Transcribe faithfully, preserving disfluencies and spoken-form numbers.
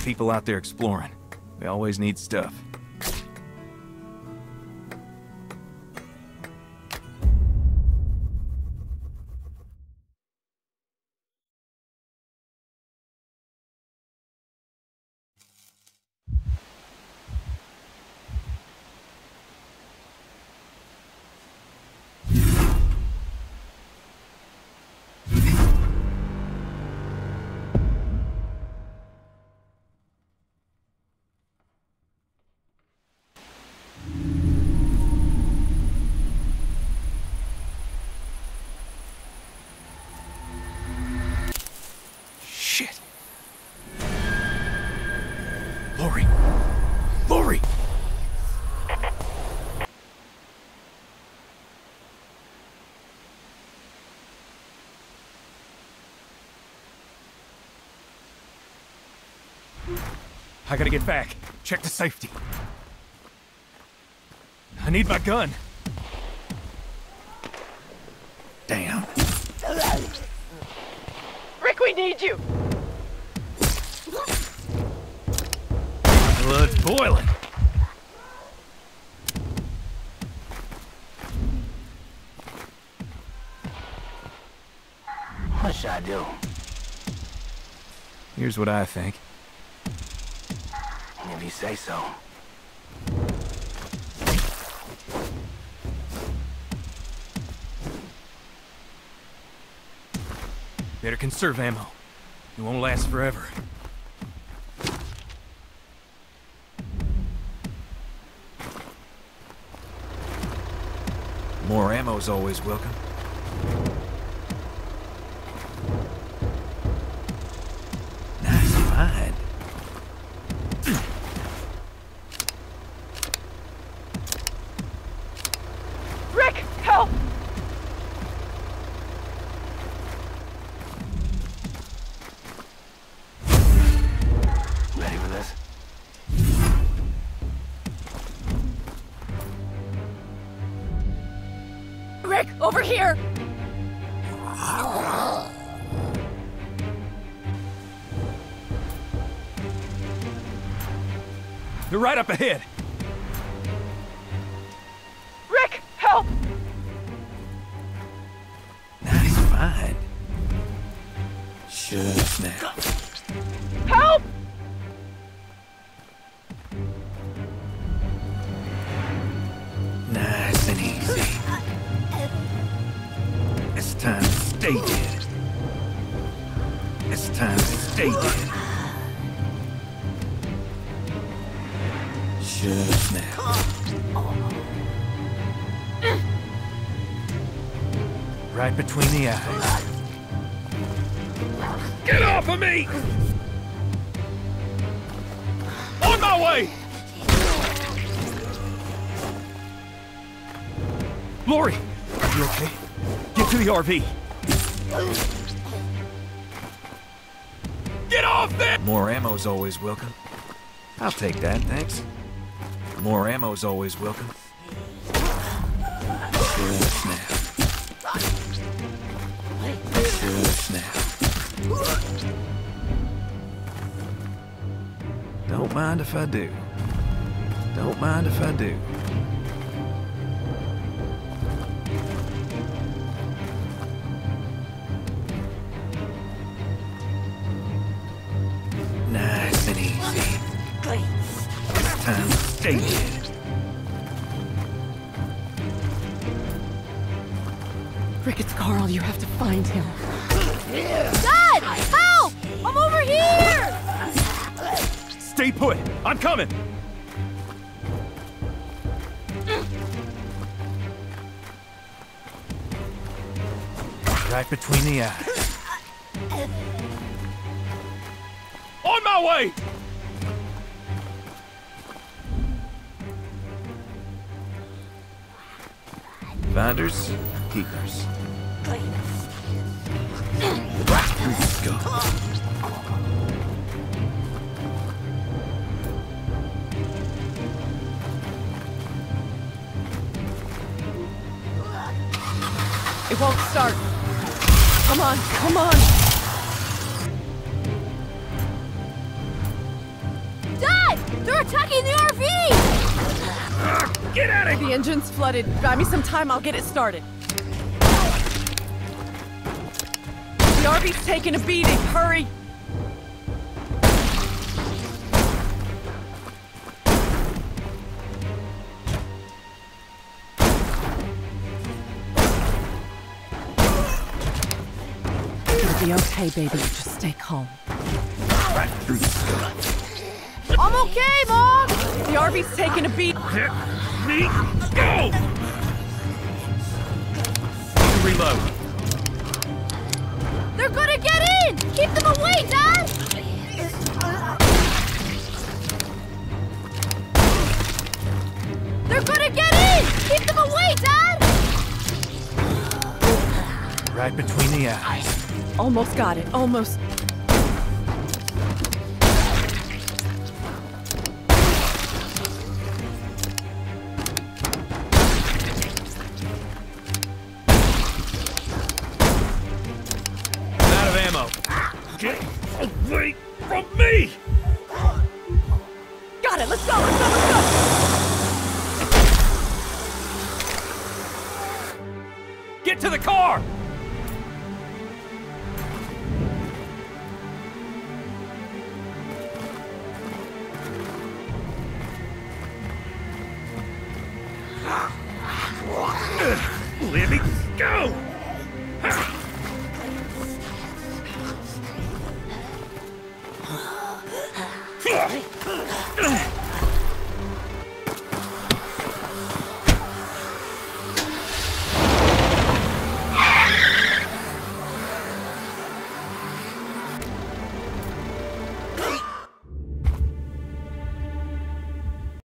people out there exploring. We always need stuff. Shit. Lori! Lori! I gotta get back. Check the safety. I need my gun. Damn. Rick, we need you! Blood's boiling. What should I do? Here's what I think. If you say so. Better conserve ammo. It won't last forever. More ammo's always welcome. Nice find. Rick, help! Ready for this? Rick, over here! You're right up ahead. Rick, help! Nice find. Should snap. Help! Nice and easy. It's time to stay dead. It's time to stay dead. Should snap. Right between the eyes. Get off of me! On my way! Lori, are you okay? Get to the R V. Get off there! More ammo's always welcome. I'll take that, thanks. More ammo's always welcome. Sure snap. Sure snap. Don't mind if I do. Don't mind if I do. Nice and easy. It's time to stay dead. Rick, it's Carl. You have to find him. Dad! Help! I'm over here! Stay put! I'm coming! Right between the eyes. On my way! Finders, keepers. Let's go. It won't start. Come on, come on! They're attacking the R V! Uh, get out of here! The engine's flooded. Buy me some time, I'll get it started. The R V's taking a beating. Hurry! It'll be okay, baby. Just stay calm. Right through the stuff. I'm okay, Mom! The R V's taking a beat. Let me go! Reload. They're gonna get in! Keep them away, Dad! They're gonna get in! Keep them away, Dad! Right between the eyes. Almost got it, almost. Out of ammo. Get away from me! Got it, let's go, let's go, let's go! Get to the car! Let me go!